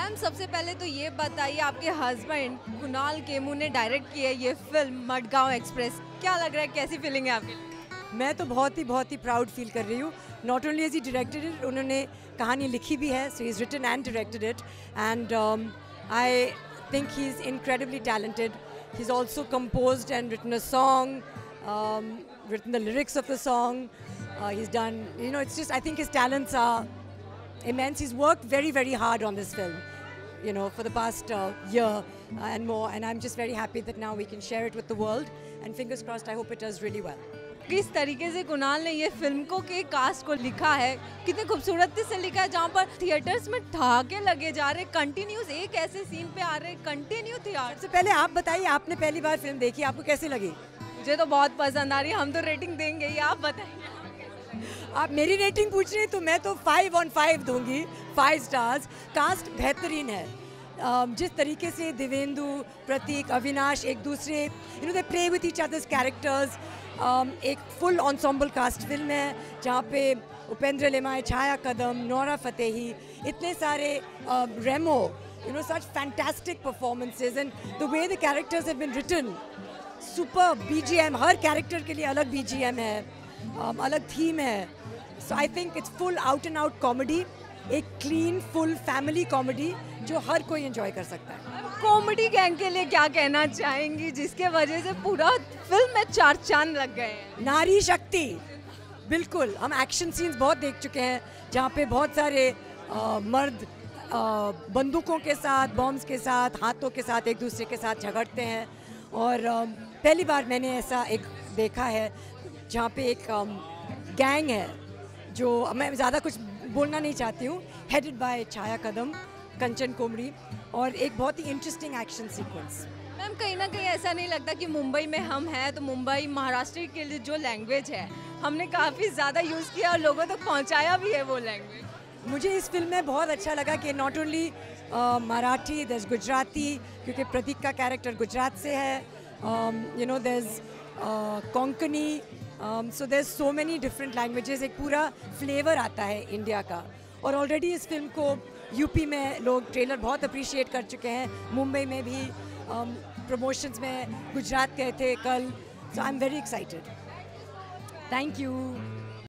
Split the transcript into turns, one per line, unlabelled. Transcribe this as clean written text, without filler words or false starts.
Ma'am सबसे पहले तो ये बताइए, आपके हस्बैंड कुणाल खेमू ने डायरेक्ट की है ये फिल्म मडगांव एक्सप्रेस, क्या लग रहा है, कैसी फीलिंग है आपके लिए?
मैं तो बहुत ही प्राउड फील कर रही हूँ. Not only as he directed it, उन्होंने कहानी लिखी भी है, so he is written and directed it, and I think he is incredibly talented. He is also composed and written a song, written the lyrics of the song. He's done, you know, it's just, I think his talents are immense. He's worked very hard on this film, you know, for the past year and more, and I'm just very happy that now we can share it with the world, and fingers crossed, I hope it does really well.
किस तरीके से कुणाल ने ये film को के cast को लिखा है, कितने खूबसूरती से लिखा है, जहाँ पर थिएटर्स में ठहाके लगे जा रहे, कंटिन्यूस एक ऐसे सीन पे आ रहे, कंटिन्यू थिएटर.
सबसे पहले आप बताइए, आपने पहली बार फिल्म देखी, आपको कैसी लगी?
मुझे तो बहुत पसंद आ रही है, हम तो रेटिंग देंगे ही, आप बताइए.
आप मेरी रेटिंग पूछ रहे हैं तो मैं तो 5 on 5 दूंगी, 5 स्टार्स. कास्ट बेहतरीन है. जिस तरीके से देवेंदु, प्रतीक, अविनाश एक दूसरे, you know, they play with each others characters. एक फुल एंसेम्बल कास्ट फिल्म है जहाँ पे उपेंद्र लिमाय, छाया कदम, नोरा फतेही, इतने सारे, रेमो, you know, such fantastic performances, and the way the characters have been written, super. BGM, her character के लिए अलग BGM है, अलग theme है. So I think it's full out and out comedy, एक clean full family comedy जो हर कोई enjoy कर सकता है.
कॉमेडी गैंग के लिए क्या कहना चाहेंगी, जिसके वजह से पूरा फिल्म में 4 चांद लग गए हैं?
नारी शक्ति, बिल्कुल. हम एक्शन सीन्स बहुत देख चुके हैं जहाँ पे बहुत सारे मर्द बंदूकों के साथ, बॉम्ब्स के साथ, हाथों के साथ एक दूसरे के साथ झगड़ते हैं, और पहली बार मैंने ऐसा एक देखा है जहाँ पे एक गैंग है, जो मैं ज़्यादा कुछ बोलना नहीं चाहती हूँ, हेडेड बाय छाया कदम, कंचन कोमरी, और एक बहुत ही इंटरेस्टिंग एक्शन सीक्वेंस.
मैम कहीं ना कहीं ऐसा नहीं लगता कि मुंबई में हम हैं तो मुंबई महाराष्ट्र के लिए जो लैंग्वेज है हमने काफ़ी ज़्यादा यूज़ किया और लोगों तक पहुंचाया भी है वो लैंग्वेज?
मुझे इस फिल्म में बहुत अच्छा लगा कि नॉट ओनली मराठी, दर्ज गुजराती, क्योंकि प्रतीक का कैरेक्टर गुजरात से है, यू नो, दर्ज कोंकणी, सो दर्ज सो मेनी डिफरेंट लैंग्वेजेस, एक पूरा फ्लेवर आता है इंडिया का. और ऑलरेडी इस फिल्म को यूपी में लोग ट्रेलर बहुत अप्रिशिएट कर चुके हैं, मुंबई में भी प्रमोशंस में गुजरात गए थे कल, so I am very excited. Thank you.